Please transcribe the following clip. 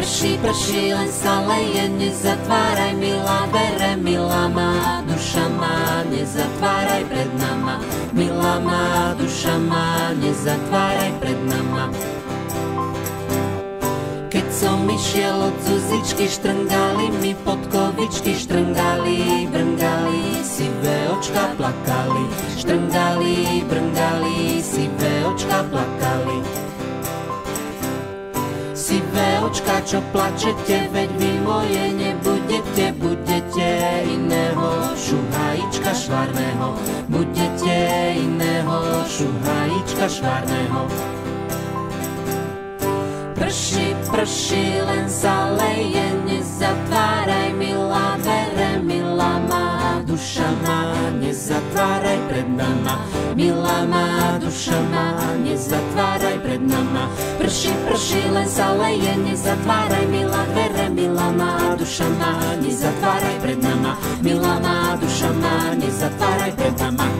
Prší, len sa leje, nezatváraj, milá dvere, milá má duša má, nezatváraj pred nama. Milá má duša má, nezatváraj pred nama. Keď som išiel od Zuzičky, štrngali mi podkovičky, štrngali, brngali, sivé očka plakali. Štrngali, brngali, sivé očka plakali. Sivé očka, čo plačete, veď vy moje nebudete, budete iného šuhajíčka švarného. Budete iného šuhajíčka švarného. Prší, len sa leje, nezatváraj, milá dvere, milá má duša má, nezatváraj pred nama. Milá má duša má, nezatváraj pred nama. Prší, len sa leje, nezatváraj, milá dvere, milá má duša má, nezatváraj pred nama. Milá má duša má, nezatváraj pred nama.